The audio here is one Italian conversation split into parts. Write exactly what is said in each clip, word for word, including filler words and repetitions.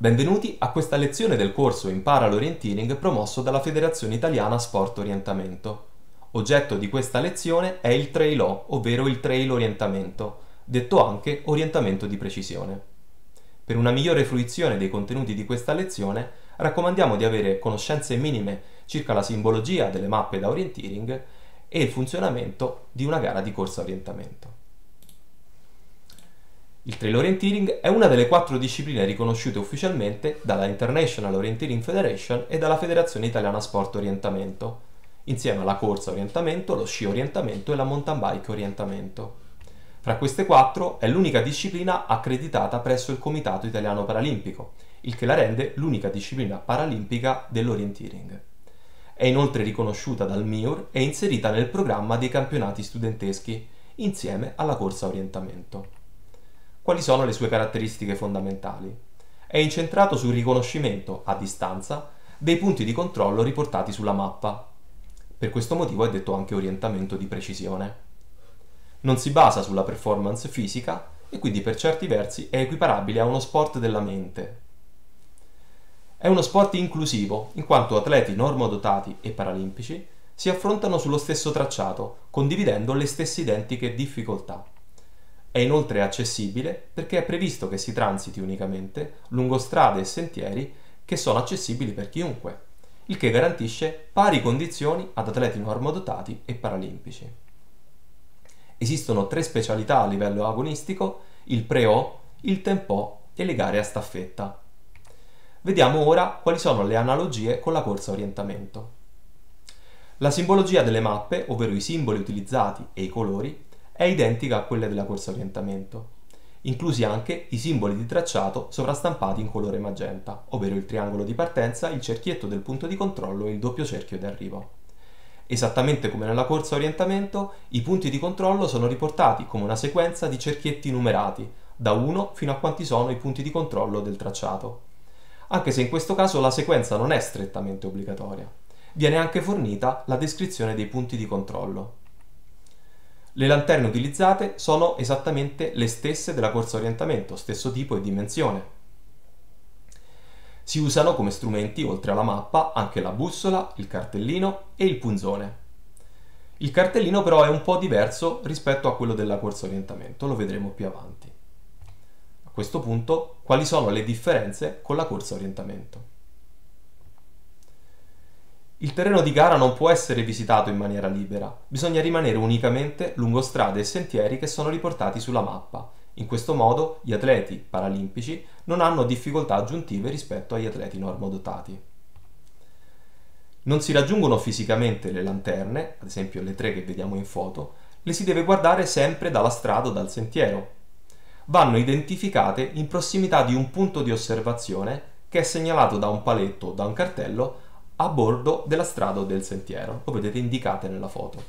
Benvenuti a questa lezione del corso Impara l'Orienteering promosso dalla Federazione Italiana Sport Orientamento. Oggetto di questa lezione è il Trail-O, ovvero il trail orientamento, detto anche orientamento di precisione. Per una migliore fruizione dei contenuti di questa lezione, raccomandiamo di avere conoscenze minime circa la simbologia delle mappe da orienteering e il funzionamento di una gara di corsa orientamento. Il trail orienteering è una delle quattro discipline riconosciute ufficialmente dalla International Orienteering Federation e dalla Federazione Italiana Sport Orientamento, insieme alla corsa orientamento, lo sci orientamento e la mountain bike orientamento. Fra queste quattro è l'unica disciplina accreditata presso il Comitato Italiano Paralimpico, il che la rende l'unica disciplina paralimpica dell'orienteering. È inoltre riconosciuta dal M I U R e inserita nel programma dei campionati studenteschi, insieme alla corsa orientamento. Quali sono le sue caratteristiche fondamentali? È incentrato sul riconoscimento, a distanza, dei punti di controllo riportati sulla mappa. Per questo motivo è detto anche orientamento di precisione. Non si basa sulla performance fisica e quindi per certi versi è equiparabile a uno sport della mente. È uno sport inclusivo, in quanto atleti normodotati e paralimpici si affrontano sullo stesso tracciato, condividendo le stesse identiche difficoltà. È inoltre accessibile perché è previsto che si transiti unicamente lungo strade e sentieri che sono accessibili per chiunque, il che garantisce pari condizioni ad atleti normodotati e paralimpici. Esistono tre specialità a livello agonistico: il pre-O, il tempo e le gare a staffetta. Vediamo ora quali sono le analogie con la corsa orientamento. La simbologia delle mappe, ovvero i simboli utilizzati e i colori, è identica a quelle della corsa orientamento, inclusi anche i simboli di tracciato sovrastampati in colore magenta, ovvero il triangolo di partenza, il cerchietto del punto di controllo e il doppio cerchio di arrivo. Esattamente come nella corsa orientamento, i punti di controllo sono riportati come una sequenza di cerchietti numerati, da uno fino a quanti sono i punti di controllo del tracciato. Anche se in questo caso la sequenza non è strettamente obbligatoria. Viene anche fornita la descrizione dei punti di controllo. Le lanterne utilizzate sono esattamente le stesse della corsa orientamento, stesso tipo e dimensione. Si usano come strumenti, oltre alla mappa, anche la bussola, il cartellino e il punzone. Il cartellino però è un po' diverso rispetto a quello della corsa orientamento, lo vedremo più avanti. A questo punto, quali sono le differenze con la corsa orientamento? Il terreno di gara non può essere visitato in maniera libera, bisogna rimanere unicamente lungo strade e sentieri che sono riportati sulla mappa. In questo modo gli atleti paralimpici non hanno difficoltà aggiuntive rispetto agli atleti normodotati. Non si raggiungono fisicamente le lanterne, ad esempio le tre che vediamo in foto, le si deve guardare sempre dalla strada o dal sentiero. Vanno identificate in prossimità di un punto di osservazione che è segnalato da un paletto o da un cartello a bordo della strada o del sentiero, lo vedete indicate nella foto.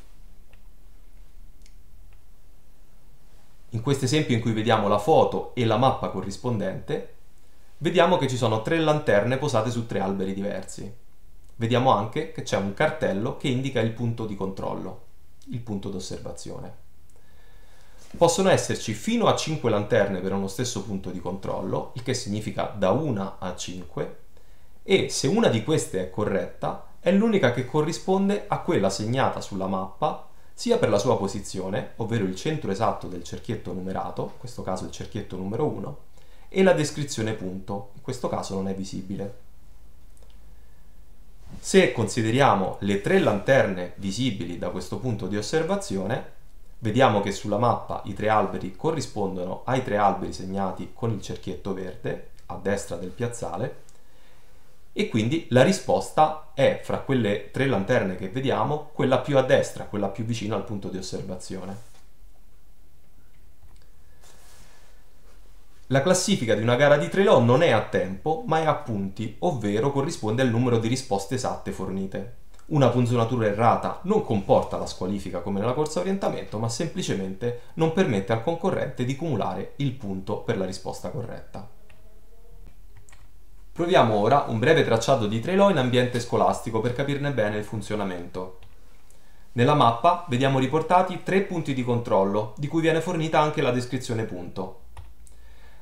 In questo esempio in cui vediamo la foto e la mappa corrispondente, vediamo che ci sono tre lanterne posate su tre alberi diversi. Vediamo anche che c'è un cartello che indica il punto di controllo, il punto d'osservazione. Possono esserci fino a cinque lanterne per uno stesso punto di controllo, il che significa da una a cinque, e se una di queste è corretta è l'unica che corrisponde a quella segnata sulla mappa sia per la sua posizione, ovvero il centro esatto del cerchietto numerato, in questo caso il cerchietto numero uno, e la descrizione punto, in questo caso non è visibile. Se consideriamo le tre lanterne visibili da questo punto di osservazione, vediamo che sulla mappa i tre alberi corrispondono ai tre alberi segnati con il cerchietto verde a destra del piazzale, e quindi la risposta è, fra quelle tre lanterne che vediamo, quella più a destra, quella più vicina al punto di osservazione. La classifica di una gara di trail-O non è a tempo, ma è a punti, ovvero corrisponde al numero di risposte esatte fornite. Una punzonatura errata non comporta la squalifica come nella corsa orientamento, ma semplicemente non permette al concorrente di cumulare il punto per la risposta corretta. Proviamo ora un breve tracciato di trail-O in ambiente scolastico per capirne bene il funzionamento. Nella mappa vediamo riportati tre punti di controllo, di cui viene fornita anche la descrizione punto.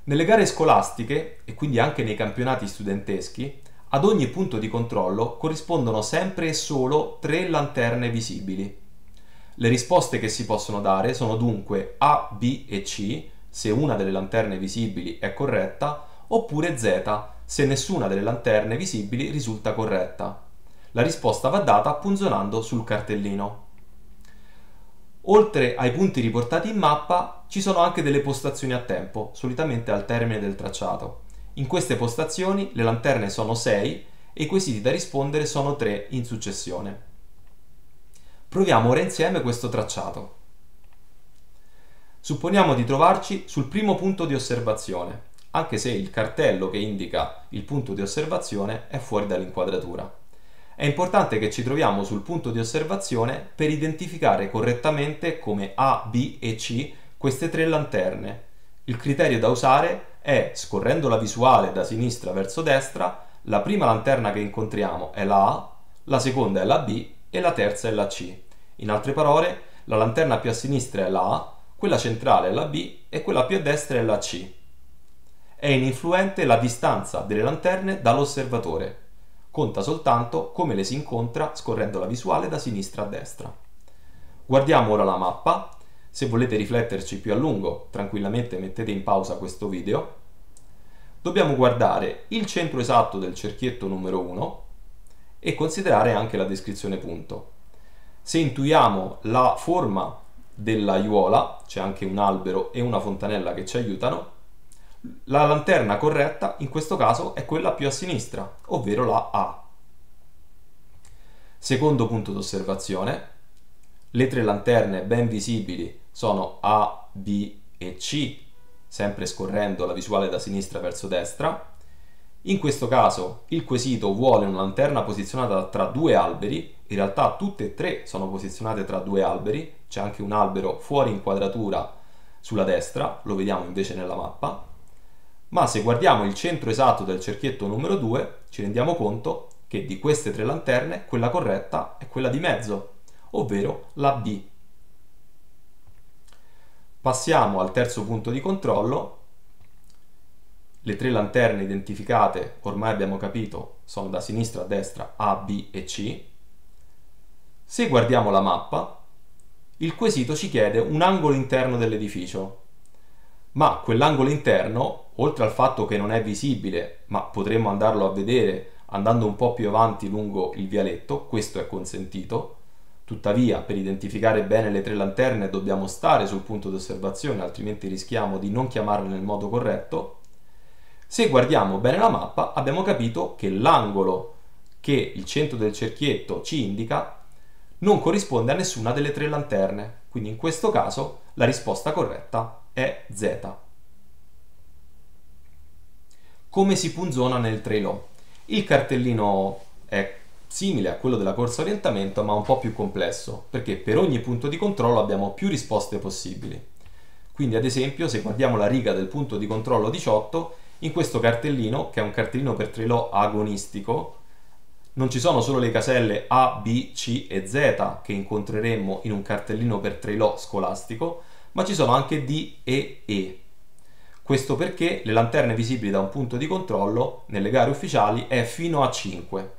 Nelle gare scolastiche, e quindi anche nei campionati studenteschi, ad ogni punto di controllo corrispondono sempre e solo tre lanterne visibili. Le risposte che si possono dare sono dunque A, B e C, se una delle lanterne visibili è corretta, oppure Z, se nessuna delle lanterne visibili risulta corretta. La risposta va data punzonando sul cartellino. Oltre ai punti riportati in mappa, ci sono anche delle postazioni a tempo, solitamente al termine del tracciato. In queste postazioni le lanterne sono sei e i quesiti da rispondere sono tre in successione. Proviamo ora insieme questo tracciato. Supponiamo di trovarci sul primo punto di osservazione, anche se il cartello che indica il punto di osservazione è fuori dall'inquadratura. È importante che ci troviamo sul punto di osservazione per identificare correttamente come A, B e C queste tre lanterne. Il criterio da usare è, scorrendo la visuale da sinistra verso destra, la prima lanterna che incontriamo è la A, la seconda è la B e la terza è la C. In altre parole, la lanterna più a sinistra è la A, quella centrale è la B e quella più a destra è la C. È ininfluente la distanza delle lanterne dall'osservatore. Conta soltanto come le si incontra scorrendo la visuale da sinistra a destra. Guardiamo ora la mappa. Se volete rifletterci più a lungo, tranquillamente mettete in pausa questo video. Dobbiamo guardare il centro esatto del cerchietto numero uno e considerare anche la descrizione punto. Se intuiamo la forma dell'aiuola, c'è anche un albero e una fontanella che ci aiutano, la lanterna corretta in questo caso è quella più a sinistra, ovvero la A. Secondo punto d'osservazione, le tre lanterne ben visibili sono A, B e C, sempre scorrendo la visuale da sinistra verso destra. In questo caso il quesito vuole una lanterna posizionata tra due alberi, in realtà tutte e tre sono posizionate tra due alberi, c'è anche un albero fuori inquadratura sulla destra, lo vediamo invece nella mappa. Ma se guardiamo il centro esatto del cerchietto numero due, ci rendiamo conto che di queste tre lanterne quella corretta è quella di mezzo, ovvero la B. Passiamo al terzo punto di controllo. Le tre lanterne identificate, ormai abbiamo capito, sono da sinistra a destra A, B e C. Se guardiamo la mappa, il quesito ci chiede un angolo interno dell'edificio. Ma quell'angolo interno, oltre al fatto che non è visibile, ma potremmo andarlo a vedere andando un po' più avanti lungo il vialetto, questo è consentito. Tuttavia, per identificare bene le tre lanterne dobbiamo stare sul punto di osservazione, altrimenti rischiamo di non chiamarle nel modo corretto. Se guardiamo bene la mappa, abbiamo capito che l'angolo che il centro del cerchietto ci indica non corrisponde a nessuna delle tre lanterne, quindi in questo caso la risposta corretta è Z. Come si punzona nel trail-o? Il cartellino è simile a quello della corsa orientamento, ma un po' più complesso, perché per ogni punto di controllo abbiamo più risposte possibili. Quindi ad esempio, se guardiamo la riga del punto di controllo diciotto, in questo cartellino, che è un cartellino per trail-o agonistico, non ci sono solo le caselle A, B, C e Z che incontreremmo in un cartellino per trail-o scolastico, ma ci sono anche D e E. Questo perché le lanterne visibili da un punto di controllo nelle gare ufficiali è fino a cinque.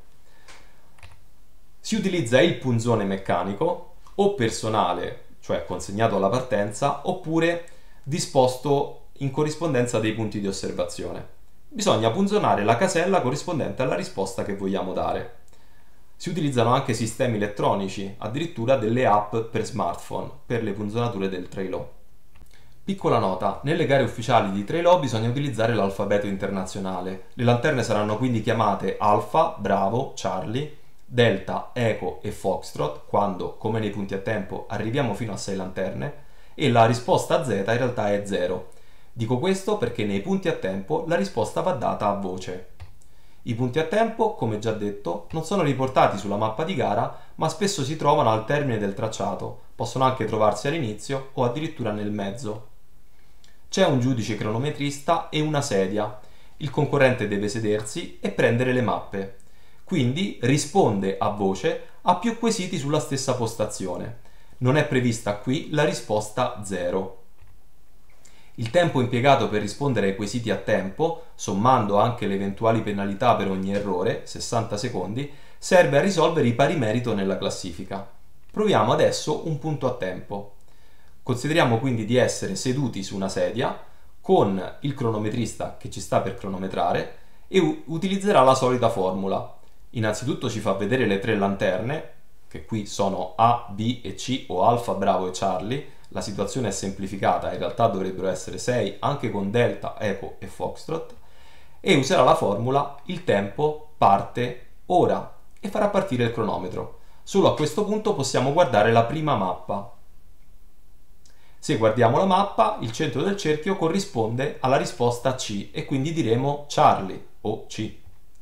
Si utilizza il punzone meccanico o personale, cioè consegnato alla partenza, oppure disposto in corrispondenza dei punti di osservazione. Bisogna punzonare la casella corrispondente alla risposta che vogliamo dare. Si utilizzano anche sistemi elettronici, addirittura delle app per smartphone, per le punzonature del trail-o. Piccola nota, nelle gare ufficiali di trail-o bisogna utilizzare l'alfabeto internazionale. Le lanterne saranno quindi chiamate Alfa, Bravo, Charlie, Delta, Eco e Foxtrot, quando, come nei punti a tempo, arriviamo fino a sei lanterne, e la risposta Z in realtà è zero. Dico questo perché nei punti a tempo la risposta va data a voce. I punti a tempo, come già detto, non sono riportati sulla mappa di gara, ma spesso si trovano al termine del tracciato, possono anche trovarsi all'inizio o addirittura nel mezzo. C'è un giudice cronometrista e una sedia. Il concorrente deve sedersi e prendere le mappe. Quindi risponde a voce a più quesiti sulla stessa postazione. Non è prevista qui la risposta zero. Il tempo impiegato per rispondere ai quesiti a tempo, sommando anche le eventuali penalità per ogni errore, sessanta secondi, serve a risolvere i pari merito nella classifica. Proviamo adesso un punto a tempo. Consideriamo quindi di essere seduti su una sedia con il cronometrista che ci sta per cronometrare e utilizzerà la solita formula. Innanzitutto ci fa vedere le tre lanterne, che qui sono A, B e C o Alfa, Bravo e Charlie. La situazione è semplificata, in realtà dovrebbero essere sei anche con Delta, Echo e Foxtrot, e userà la formula il tempo parte ora e farà partire il cronometro. Solo a questo punto possiamo guardare la prima mappa. Se guardiamo la mappa, il centro del cerchio corrisponde alla risposta C e quindi diremo Charlie o C.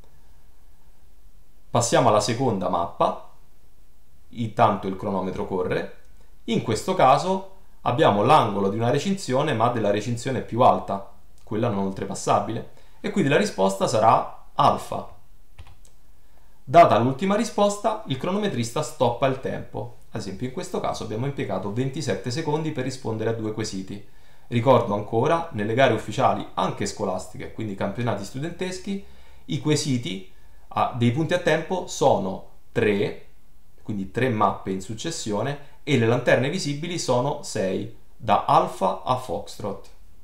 Passiamo alla seconda mappa, intanto il cronometro corre. In questo caso abbiamo l'angolo di una recinzione ma della recinzione più alta, quella non oltrepassabile, e quindi la risposta sarà alfa. Data l'ultima risposta, il cronometrista stoppa il tempo. Ad esempio in questo caso abbiamo impiegato ventisette secondi per rispondere a due quesiti. Ricordo ancora, nelle gare ufficiali anche scolastiche, quindi campionati studenteschi, i quesiti a, dei punti a tempo sono tre, quindi tre mappe in successione, e le lanterne visibili sono sei, da Alfa a Foxtrot.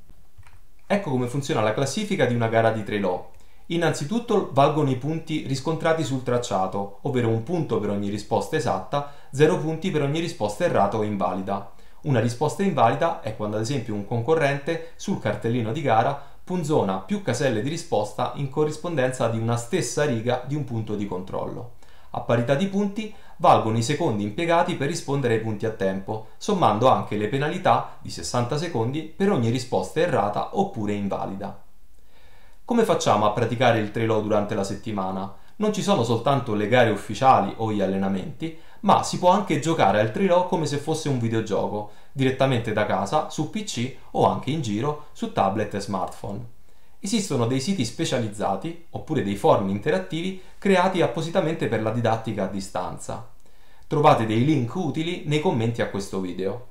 Ecco come funziona la classifica di una gara di trelò. Innanzitutto valgono i punti riscontrati sul tracciato, ovvero un punto per ogni risposta esatta, zero punti per ogni risposta errata o invalida. Una risposta invalida è quando ad esempio un concorrente sul cartellino di gara punzona più caselle di risposta in corrispondenza di una stessa riga di un punto di controllo. A parità di punti valgono i secondi impiegati per rispondere ai punti a tempo, sommando anche le penalità di sessanta secondi per ogni risposta errata oppure invalida. Come facciamo a praticare il trelò durante la settimana? Non ci sono soltanto le gare ufficiali o gli allenamenti, ma si può anche giocare al trelò come se fosse un videogioco, direttamente da casa, su P C o anche in giro su tablet e smartphone. Esistono dei siti specializzati, oppure dei forum interattivi, creati appositamente per la didattica a distanza. Trovate dei link utili nei commenti a questo video.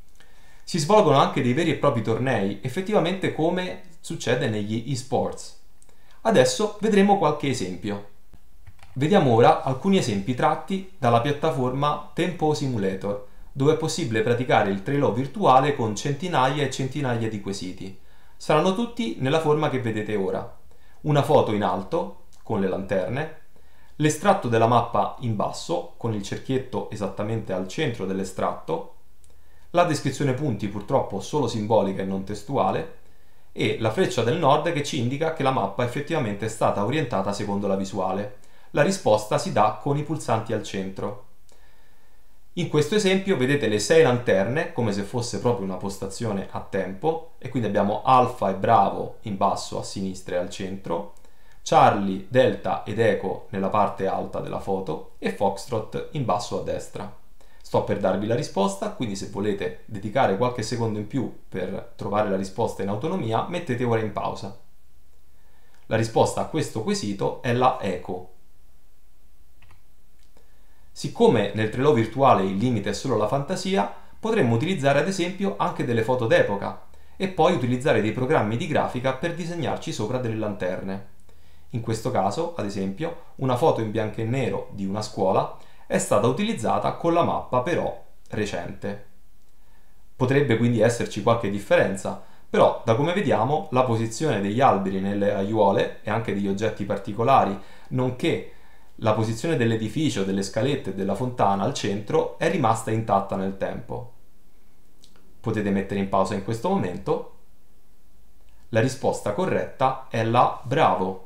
Si svolgono anche dei veri e propri tornei, effettivamente come succede negli eSports. Adesso vedremo qualche esempio. Vediamo ora alcuni esempi tratti dalla piattaforma Tempo Simulator, dove è possibile praticare il trelò virtuale con centinaia e centinaia di quesiti. Saranno tutti nella forma che vedete ora. Una foto in alto, con le lanterne, l'estratto della mappa in basso, con il cerchietto esattamente al centro dell'estratto, la descrizione punti purtroppo solo simbolica e non testuale, e la freccia del nord che ci indica che la mappa effettivamente è stata orientata secondo la visuale. La risposta si dà con i pulsanti al centro. In questo esempio vedete le sei lanterne come se fosse proprio una postazione a tempo, e quindi abbiamo Alfa e Bravo in basso a sinistra e al centro, Charlie, Delta ed Echo nella parte alta della foto e Foxtrot in basso a destra. Sto per darvi la risposta, quindi se volete dedicare qualche secondo in più per trovare la risposta in autonomia, mettete ora in pausa. La risposta a questo quesito è la Echo. Siccome nel trelò virtuale il limite è solo la fantasia, potremmo utilizzare ad esempio anche delle foto d'epoca e poi utilizzare dei programmi di grafica per disegnarci sopra delle lanterne. In questo caso, ad esempio, una foto in bianco e nero di una scuola è stata utilizzata con la mappa però recente. Potrebbe quindi esserci qualche differenza, però da come vediamo la posizione degli alberi nelle aiuole e anche degli oggetti particolari, nonché la posizione dell'edificio, delle scalette e della fontana al centro è rimasta intatta nel tempo. Potete mettere in pausa in questo momento. La risposta corretta è la Bravo.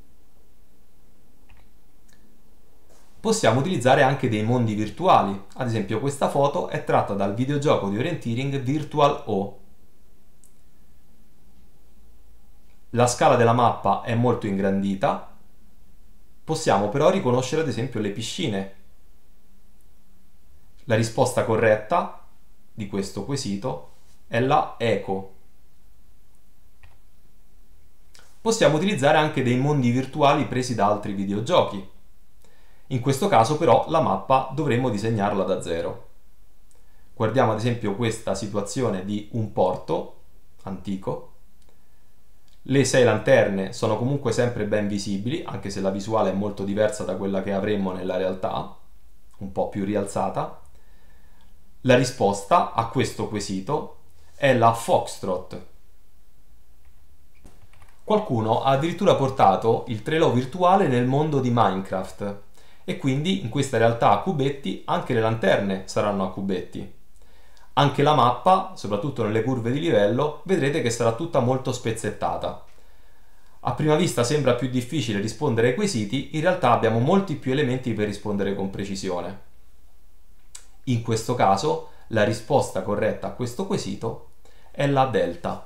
Possiamo utilizzare anche dei mondi virtuali, ad esempio questa foto è tratta dal videogioco di orienteering Virtual O. La scala della mappa è molto ingrandita, possiamo però riconoscere ad esempio le piscine. La risposta corretta di questo quesito è la Echo. Possiamo utilizzare anche dei mondi virtuali presi da altri videogiochi. In questo caso però la mappa dovremmo disegnarla da zero. Guardiamo ad esempio questa situazione di un porto. antico. Le sei lanterne sono comunque sempre ben visibili, anche se la visuale è molto diversa da quella che avremmo nella realtà, un po' più rialzata. La risposta a questo quesito è la Foxtrot. Qualcuno ha addirittura portato il trelò virtuale nel mondo di Minecraft e quindi in questa realtà a cubetti anche le lanterne saranno a cubetti. Anche la mappa, soprattutto nelle curve di livello, vedrete che sarà tutta molto spezzettata. A prima vista sembra più difficile rispondere ai quesiti, in realtà abbiamo molti più elementi per rispondere con precisione. In questo caso, la risposta corretta a questo quesito è la delta.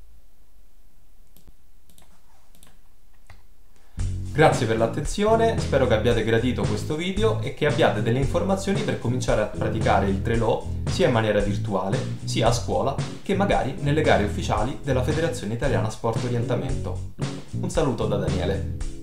Grazie per l'attenzione, spero che abbiate gradito questo video e che abbiate delle informazioni per cominciare a praticare il trelò sia in maniera virtuale, sia a scuola, che magari nelle gare ufficiali della Federazione Italiana Sport Orientamento. Un saluto da Daniele.